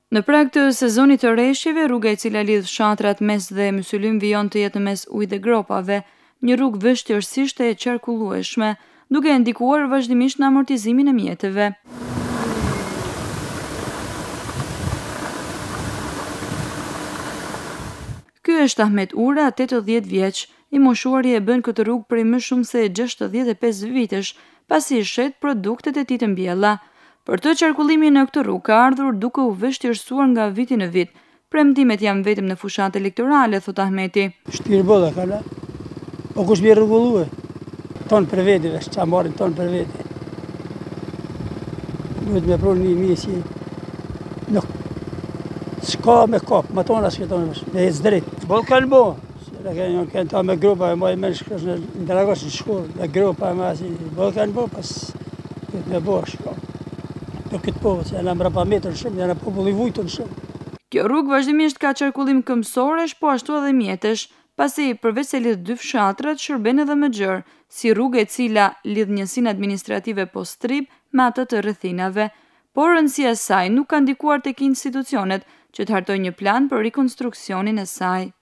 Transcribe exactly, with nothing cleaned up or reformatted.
Në prag të sezonit të rreshjeve, rruga e cila lidh fshatrat Mes dhe Mysylym vijon të jetë mes ujit dhe gropave, një rrugë vështirësisht e qarkullueshme, duke ndikuar vazhdimisht në amortizimin e mjeteve. Ky është Ahmet Ura, tetëdhjetë vjeç, i moshuari e bën këtë rrugë prej më shumë se gjashtëdhjetë e pesë vitesh, pasi i shet produktet e tij të mbjella. Për të qarkullimin në këtë rrugë ka ardhur duke u vështirësuar nga viti në vit. Premtimet janë vetëm në fushat elektorale, thot Ahmeti. Shtirë bolla kala. O kush më rregullue? Ton për vete, vesh ça marrin ton për vete. Duhet me provë një misi. Nuk s'ka me kap, më tonë asë këtonë, dhe e zdrit. Bollë kanë bo, se kanë kanë ta me grupa, e moj me shkosh në ndëragos në shkollë, dhe grupa me asi, bollë kanë bo, pas me bo shko. Do këtë po, se janë mrapa metrë shumë, janë populli vujtën shumë. Kjo rrugë vazhdimisht ka qarkullim këmbësoresh, po ashtu edhe mjetesh, pasi përveç se lidh dy fshatrat, shërben edhe më gjerë, si rrugë e cila lidh njësinë administrative postrib me atë të rrethinave, por rëndësia e saj nuk ka ndikuar tek institucionet që të hartojnë një plan për rikonstruksionin e saj.